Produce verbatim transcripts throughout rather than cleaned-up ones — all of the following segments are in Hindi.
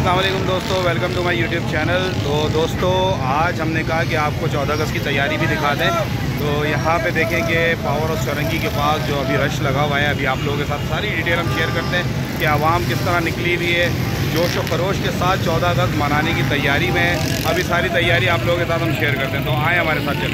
अस्सलाम वालेकुम दोस्तों, welcome to my YouTube channel. तो दोस्तों आज हमने कहा कि आपको चौदह अगस्त की तैयारी भी दिखा दें। तो यहाँ पे देखें कि पावर हाउस चौरंगी के पास जो अभी रश लगा हुआ है, अभी आप लोगों के साथ सारी डिटेल हम शेयर करते हैं कि आवाम किस तरह निकली हुई है जोश व खरोश के साथ चौदह अगस्त मनाने की तैयारी में। अभी सारी तैयारी आप लोगों के साथ हम शेयर करते हैं, तो आए हमारे साथ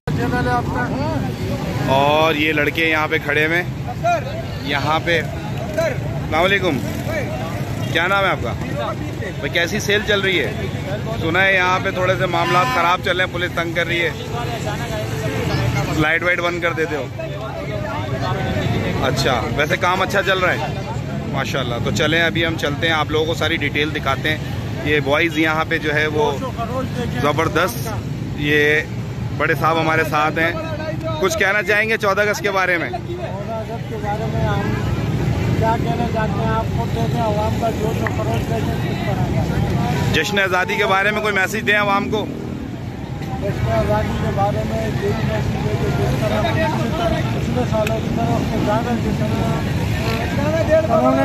चलें। और ये लड़के यहाँ पे खड़े हुए यहाँ पे। अस्सलाम वालेकुम, क्या नाम है आपका भाई? कैसी सेल चल रही है? सुना है यहाँ पे थोड़े से मामला ख़राब चल रहे हैं, पुलिस तंग कर रही है, लाइट वाइट बंद कर देते हो। अच्छा, वैसे काम अच्छा चल रहा है माशाल्लाह। तो चलें अभी हम चलते हैं, आप लोगों को सारी डिटेल दिखाते हैं। ये बॉयज़ यहाँ पे जो है वो ज़बरदस्त, ये बड़े साहब हमारे साथ हैं। कुछ कहना चाहेंगे चौदह अगस्त के बारे में? क्या कहना चाहते हैं आप? खुद देखें आवाम का जोश और खरोश कैसे किस तरह। जश्न आज़ादी के बारे में कोई मैसेज दें आवाम को? जश्न आज़ादी के बारे में यही मैसेज है कि जिस तरह पिछले सालों की तरह उसको ज़्यादा जिस तरह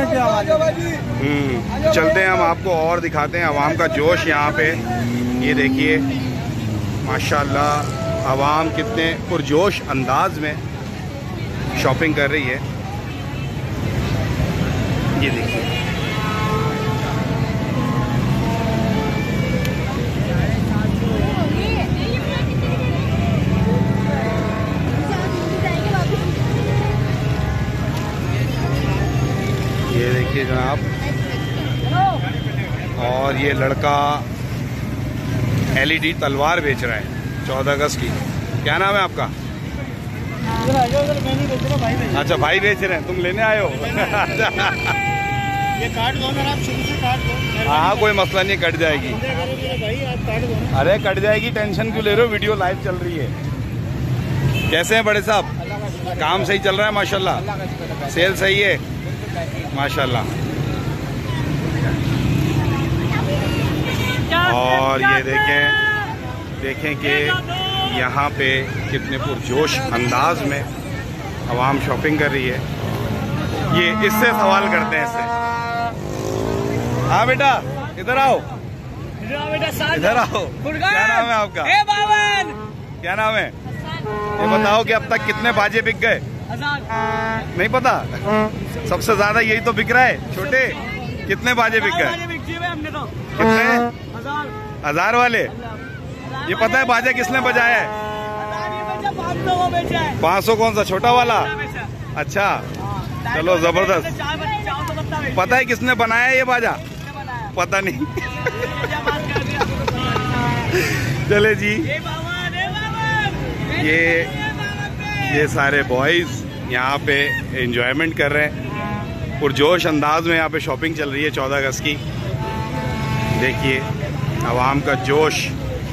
चलते हैं हम आपको और दिखाते हैं आवाम का जोश यहाँ पे। ये देखिए माशाल्लाह आवाम कितने पुरजोश अंदाज में शॉपिंग कर रही है। ये देखिए ये देखिए जनाब, और ये लड़का एलईडी तलवार बेच रहा है चौदह अगस्त की। क्या नाम है आपका? अच्छा, भाई बेच रहे हैं, तुम लेने आए हो? ये काट दो ना आप, शुरू से काट दो। हाँ कोई मसला नहीं, कट जाएगी। भाई आप काट दो। अरे कट जाएगी, टेंशन क्यों ले रहे हो? वीडियो लाइव चल रही है। कैसे हैं बड़े साहब? काम सही चल रहा है माशाल्लाह, सेल सही है माशाल्लाह। और ये देखें देखें कि यहाँ पे कितने पुरजोश अंदाज में आवाम शॉपिंग कर रही है। ये इससे सवाल करते हैं, इससे। हाँ बेटा इधर आओ, इधर आओ। क्या नाम है आपका? क्या नाम है? ये बताओ कि अब तक कितने बाजे बिक गए? नहीं पता? सबसे ज्यादा यही तो बिक रहा है। छोटे कितने बाजे बिक गए? कितने? हजार वाले। ये पता है बाजा किसने बजाया है? पाँच सौ कौन सा? छोटा वाला? अच्छा चलो जबरदस्त। पता है किसने बनाया ये बाजा? पता नहीं। चले जी, ये ये सारे बॉयज यहाँ पे एंजॉयमेंट कर रहे हैं, पुरजोश अंदाज में यहाँ पे शॉपिंग चल रही है चौदह अगस्त की। देखिए आवाम का जोश।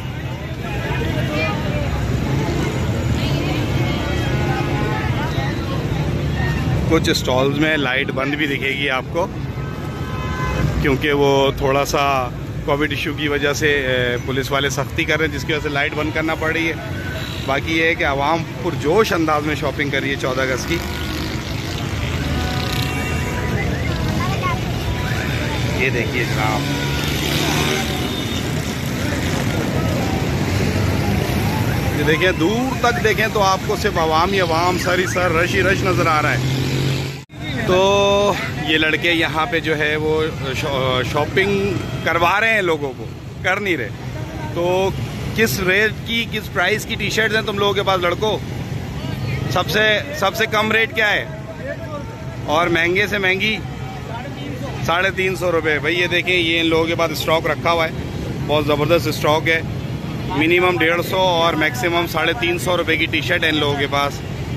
कुछ स्टॉल्स में लाइट बंद भी दिखेगी आपको, क्योंकि वो थोड़ा सा कोविड इशू की वजह से पुलिस वाले सख्ती कर रहे हैं, जिसकी वजह से लाइट बंद करना पड़ रही है। बाकी ये है कि आवाम पुरजोश अंदाज में शॉपिंग कर रही है चौदह अगस्त की। ये देखिए जनाब, ये देखिए दूर तक देखें तो आपको सिर्फ आवाम ही आवाम, सारी सर रश ही रश नज़र आ रहा है। तो ये लड़के यहाँ पे जो है वो शॉपिंग करवा रहे हैं, लोगों को कर नहीं रहे। तो किस रेट की, किस प्राइस की टी शर्ट्स हैं तुम लोगों के पास लड़कों? सबसे सबसे कम रेट क्या है और महंगे से महंगी? साढ़े तीन सौ रुपये। भाई ये देखें, ये इन लोगों के पास स्टॉक रखा हुआ है, बहुत ज़बरदस्त स्टॉक है। मिनिमम डेढ़ सौ और मैक्सिमम साढ़े तीन सौ रुपये की टी शर्ट है इन लोगों के पास।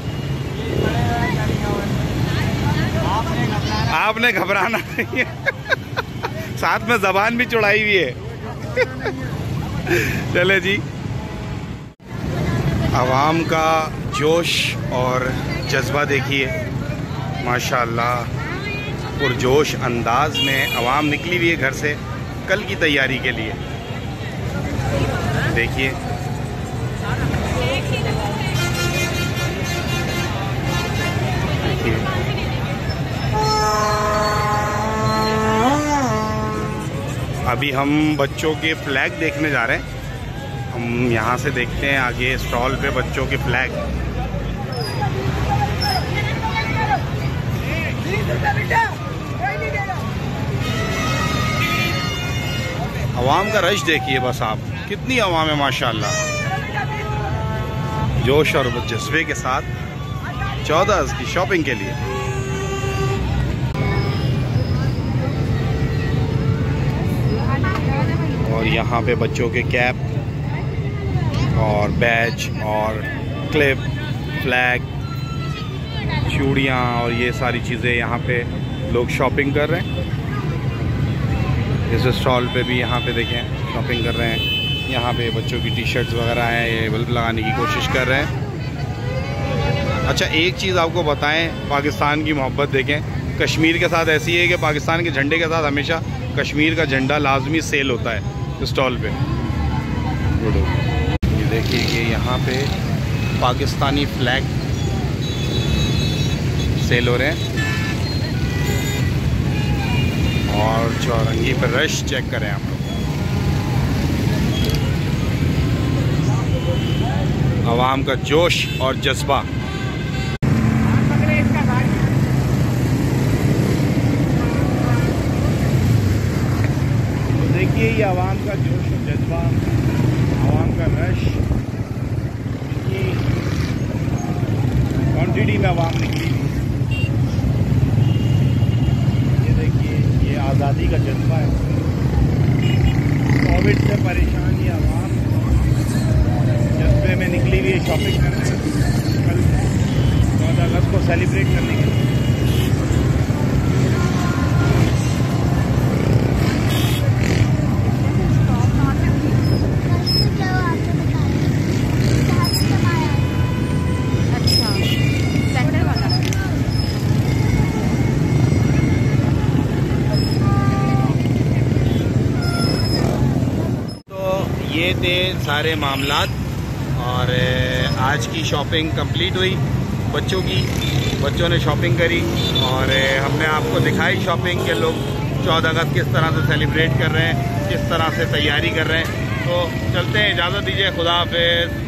आपने घबराना नहीं है, साथ में जबान भी चढ़ाई हुई है। चले जी, आवाम का जोश और जज्बा देखिए माशाल्लाह, पुरजोश अंदाज में आवाम निकली हुई है घर से कल की तैयारी के लिए। देखिए अभी हम बच्चों के फ्लैग देखने जा रहे हैं। हम यहाँ से देखते हैं आगे स्टॉल पे बच्चों के फ्लैग। अवाम का रश देखिए बस आप, कितनी अवाम है माशाल्लाह। जोश और जज्बे के साथ चौदह अगस्त की शॉपिंग के लिए। और यहाँ पे बच्चों के कैप और बैज और क्लिप, फ्लैग, चूड़ियाँ और ये सारी चीज़ें यहाँ पे लोग शॉपिंग कर रहे हैं। इस स्टॉल पे भी यहाँ पे देखें शॉपिंग कर रहे हैं। यहाँ पे बच्चों की टी शर्ट्स वगैरह हैं, ये बल्ब लगाने की कोशिश कर रहे हैं। अच्छा, एक चीज़ आपको बताएं, पाकिस्तान की मोहब्बत देखें कश्मीर के साथ ऐसी है कि पाकिस्तान के झंडे के साथ हमेशा कश्मीर का झंडा लाजमी सेल होता है स्टॉल पे। ये देखिए कि यहाँ पे पाकिस्तानी फ्लैग सेल हो रहे हैं। और चौरंगी पर रश चेक करें आप लोग, आवाम का जोश और जज्बा। तो देखिए ये आवाम का जोश और जज्बा, आवाम का रश, इतनी क्वांटिटी में आवाम निकली। ये देखिए ये आज़ादी का जज्बा है। कोविड से परेशान ये आवाम जज्बे में निकली हुई है शॉपिंग करने, कल चौदह अगस्त को सेलिब्रेट करने के लिए। ये थे सारे मामलात और आज की शॉपिंग कंप्लीट हुई बच्चों की। बच्चों ने शॉपिंग करी और हमने आपको दिखाई शॉपिंग के लोग चौदह अगस्त किस तरह से सेलिब्रेट कर रहे हैं, किस तरह से तैयारी कर रहे हैं। तो चलते हैं, इजाज़त दीजिए, खुदा हाफिज़।